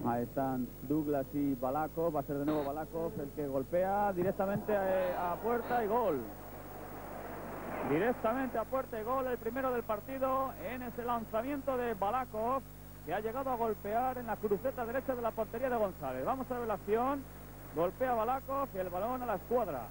Ahí están Douglas y Balakov. Va a ser de nuevo Balakov el que golpea directamente a puerta y gol. Directamente a puerta y gol, el primero del partido en ese lanzamiento de Balakov, que ha llegado a golpear en la cruceta derecha de la portería de González. Vamos a ver la acción. Golpea Balakov y el balón a la escuadra.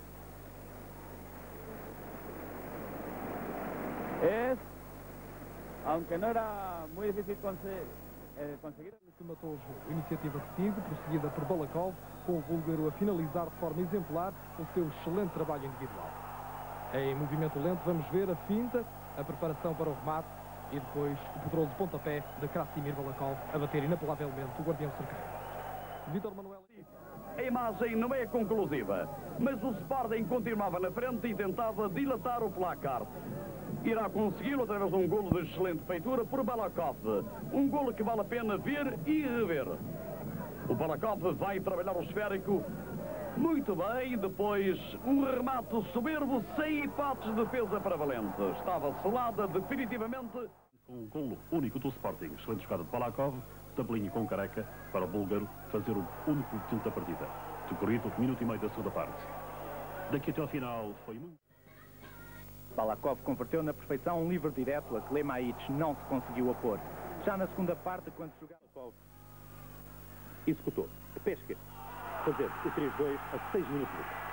Aunque no era muy difícil conseguir. Que matou o jogo. Iniciativa de Tiago, prosseguida por Balakov, com o búlgaro a finalizar de forma exemplar o seu excelente trabalho individual. Em movimento lento vamos ver a finta, a preparação para o remate e depois o poderoso pontapé de Krasimir Balakov a bater inapelavelmente o guardião cerqueiro. Vítor Manuel. A imagem não é conclusiva, mas o Sporting continuava na frente e tentava dilatar o placar. Irá consegui-lo através de um golo de excelente feitura por Balakov. Um golo que vale a pena ver e rever. O Balakov vai trabalhar o esférico muito bem, depois um remate soberbo sem hipóteses de defesa para Valente. Estava selada definitivamente. Um golo único do Sporting, excelente jogada de Balakov, tabelinho com Careca para o búlgaro fazer o único tento da partida. Decorrido minuto e meio da segunda parte. Daqui até ao final foi muito. Balakov converteu na perfeição um livre direto a que Lemaic não se conseguiu opor. Já na segunda parte, quando jogava Balakov, executou o pé esquerdo, fazer o 3-2 a 6 minutos.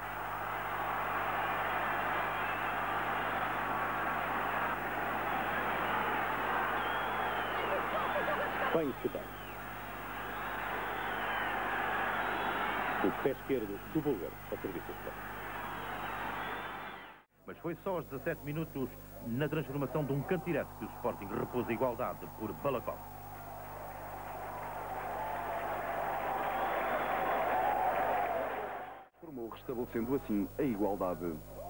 Bem executado. O pé esquerdo do búlgaro ao serviço do Sporting. Mas foi só aos 17 minutos na transformação de um canto direto que o Sporting repôs a igualdade por Balakov. Formou, restabelecendo assim a igualdade.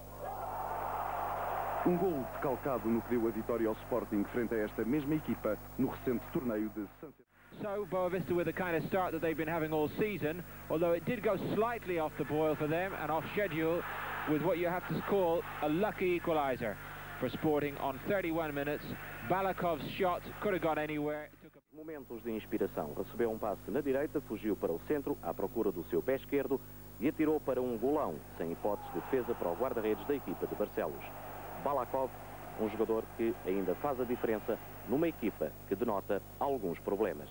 Um golo decalcado no que deu a vitória ao Sporting frente a esta mesma equipa no recente torneio de San Sebastián. So Boa Vista with the kind of start that they've been having all season, although it did go slightly off the boil for them and off schedule, with what you have to call a lucky equaliser for Sporting on 31 minutes. Balakov's shot could have gone anywhere. Momentos de inspiração. Recebeu um passe na direita, fugiu para o centro à procura do seu pé esquerdo e atirou para um golão, sem hipótese de defesa para o guarda-redes da equipa de Barcelos. Balakov, um jogador que ainda faz a diferença numa equipa que denota alguns problemas.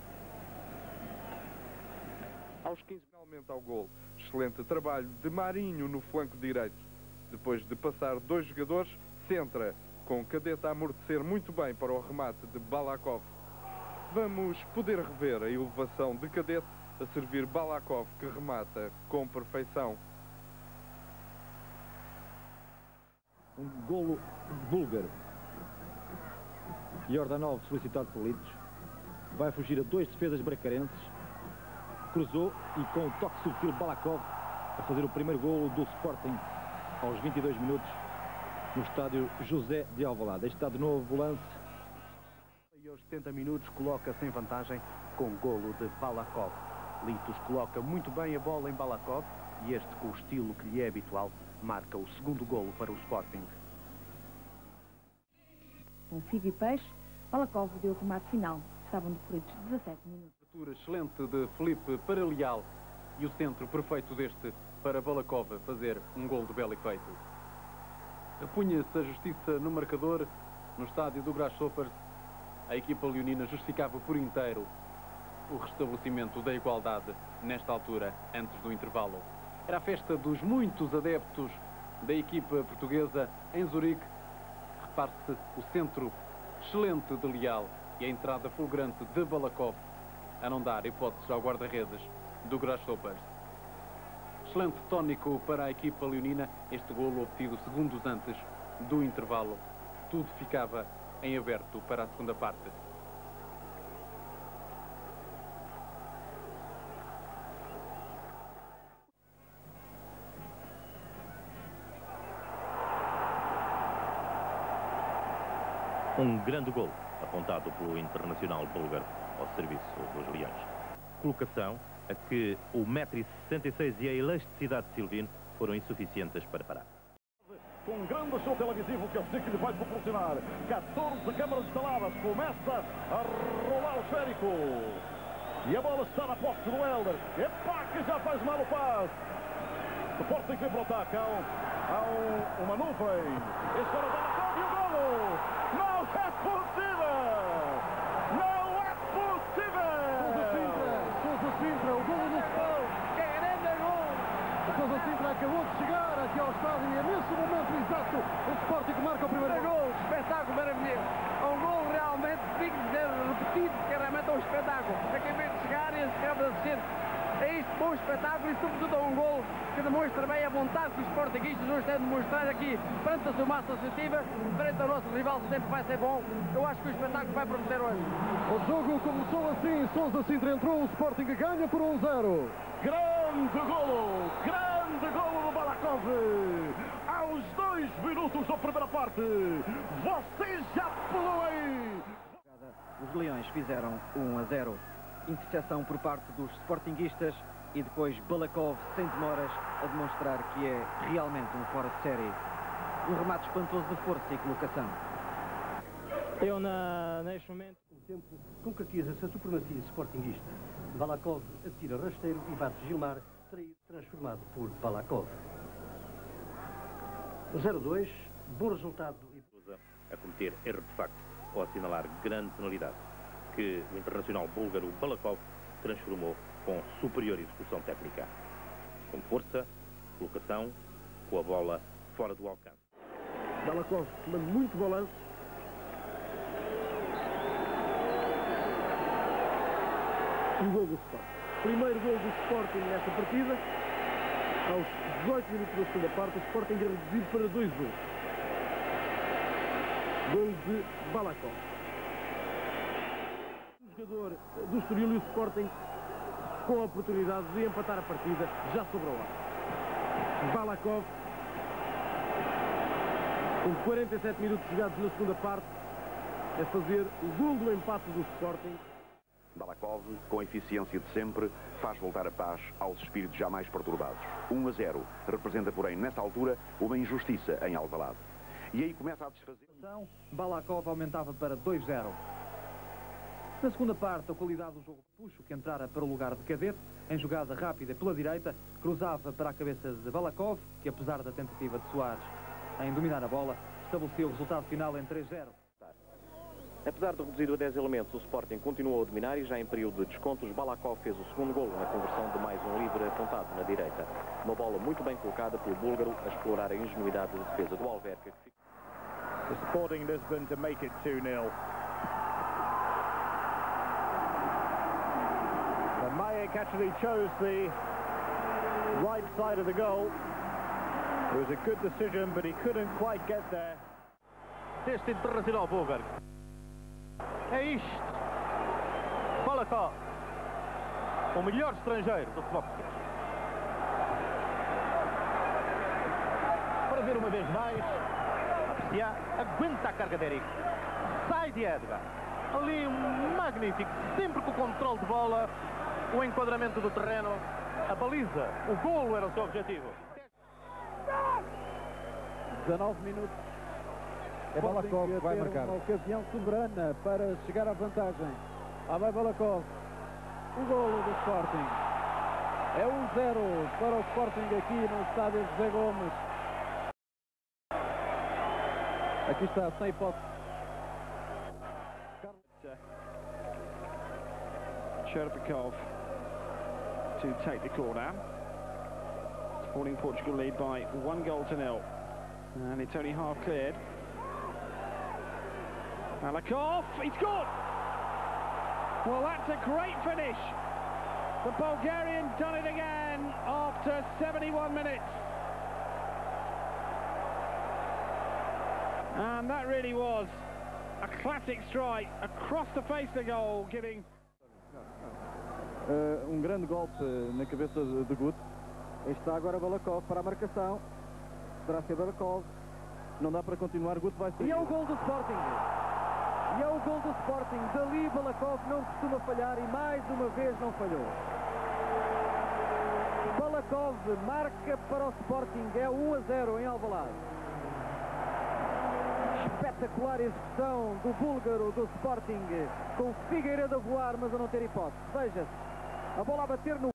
Aos 15 finalmente ao gol. Excelente trabalho de Marinho no flanco direito. Depois de passar dois jogadores, centra, com Cadete a amortecer muito bem para o remate de Balakov. Vamos poder rever a elevação de Cadete a servir Balakov, que remata com perfeição. Um golo búlgaro. Jordanov, solicitado por Litos, vai fugir a dois defesas bracarenses. Cruzou e com o toque subtil Balakov a fazer o primeiro golo do Sporting aos 22 minutos no estádio José de Alvalade. Este está de novo o lance. E aos 70 minutos coloca-se em vantagem com o golo de Balakov. Litos coloca muito bem a bola em Balakov e este, com o estilo que lhe é habitual, marca o segundo golo para o Sporting. Com Figo e Peixe, Balakov deu o remate final. Estavam decorridos 17 minutos. Abertura excelente de Felipe para Leal e o centro perfeito deste para Balakov fazer um gol de belo efeito. Apunha-se a justiça no marcador no estádio do Grasshoppers. A equipa leonina justificava por inteiro o restabelecimento da igualdade nesta altura, antes do intervalo. Era a festa dos muitos adeptos da equipa portuguesa em Zurique. Repare-se o centro excelente de Leal e a entrada fulgurante de Balakov a não dar hipóteses ao guarda-redes do Grasshoppers. Excelente tónico para a equipa leonina, este golo obtido segundos antes do intervalo. Tudo ficava em aberto para a segunda parte. Um grande gol apontado pelo internacional búlgaro ao serviço dos Leões. Colocação a que o 1,66 m e a elasticidade de Silvino foram insuficientes para parar. Com um grande show televisivo que a SIC lhe vai proporcionar. 14 câmaras instaladas. Começa a rolar o esférico. E a bola está na posse do Helder. Epá, que já faz mal o passe. O Sporting vem para o ataque. Há uma nuvem. Este era o Balacov e o golo. Não é possível. Não é possível. Sousa Sintra, o golo do Sport. Grande gol. O Sousa Sintra acabou de chegar aqui ao estádio e é nesse momento exato o Sporting marca o primeiro gol. Espetáculo maravilhoso. É um gol realmente digno de ser repetido, que realmente é um espetáculo. Acabei de chegar e esse campo de assistente. É isto, bom espetáculo e sobretudo é um gol que demonstra bem a vontade que os sportinguistas hoje têm de mostrar aqui perante a sua massa associativa, perante o nosso rival, o tempo vai ser bom. Eu acho que o espetáculo vai prometer hoje. O jogo começou assim, Sousa Sintra entrou, o Sporting ganha por 1-0. Grande golo do Balacov. Aos 2 minutos da primeira parte. Vocês já pulou aí. Os Leões fizeram 1-0. Interseção por parte dos sportinguistas e depois Balacov, sem demoras, a demonstrar que é realmente um fora de série. Um remate espantoso de força e colocação. Neste momento, o tempo concretiza-se a supremacia sportinguista. Balacov atira rasteiro e bate Gilmar, transformado por Balacov. 0-2, bom resultado. A cometer erro de facto ou assinalar grande penalidade, que o internacional búlgaro Balacov transformou com superior execução técnica. Com força, colocação, com a bola fora do alcance. Balacov tomando muito balanço. E o gol do Sporting. Primeiro gol do Sporting nesta partida. Aos 18 minutos da segunda parte, o Sporting é reduzido para 2 gols. Gol de Balacov. O jogador do Estoril e o Sporting com a oportunidade de empatar a partida já sobre o ar. Balacov, com 47 minutos jogados na segunda parte, a fazer o gol do empate do Sporting. Balacov, com a eficiência de sempre, faz voltar a paz aos espíritos jamais perturbados. 1-0 representa, porém, nesta altura, uma injustiça em Alvalade. E aí começa a desfazer... Balacov aumentava para 2-0. Na segunda parte, a qualidade do jogo de Puxo, que entrara para o lugar de Cadete, em jogada rápida pela direita, cruzava para a cabeça de Balacov, que apesar da tentativa de Soares em dominar a bola, estabeleceu o resultado final em 3-0. Apesar de reduzido a 10 elementos, o Sporting continuou a dominar e já em período de descontos, Balacov fez o segundo golo na conversão de mais um livre apontado na direita. Uma bola muito bem colocada pelo búlgaro a explorar a ingenuidade de defesa do Alverca. The Sporting Lisbon to make it 2-0. And Majek actually chose the right side of the goal. It was a good decision, but he couldn't quite get there. Este internacional búlgaro. É isto. Balacov, o melhor estrangeiro do futebol português. Para ver uma vez mais, apreciar, aguenta a carga de Eric. Sai de Edgar. Ali um magnífico, sempre com o controle de bola, o enquadramento do terreno, a baliza, o golo era o seu objetivo. 19 minutos. É Balacov que vai marcar. Uma ocasião soberana para chegar à vantagem. Lá vai Balacov. O golo do Sporting. É 1-0 para o Sporting aqui no estádio José Gomes. Aqui está, sem hipótese. Sherbakov to take the corner. Sporting Portugal lead by 1-0. And it's only half cleared. Balakov, he's good! Well, that's a great finish. The Bulgarian done it again after 71 minutes. And that really was a classic strike across the face of the goal, giving... Grande golpe na cabeça de Gut. Está agora Balakov para a marcação. Poderá ser Balakov. Não dá para continuar, Gut vai ser... E é o gol do Sporting. E é o gol do Sporting. Dali Balakov não costuma falhar e mais uma vez não falhou. Balakov marca para o Sporting. É 1-0 em Alvalade. Espetacular execução do búlgaro do Sporting, com Figueiredo a voar, mas a não ter hipótese. Veja-se. A bola a bater no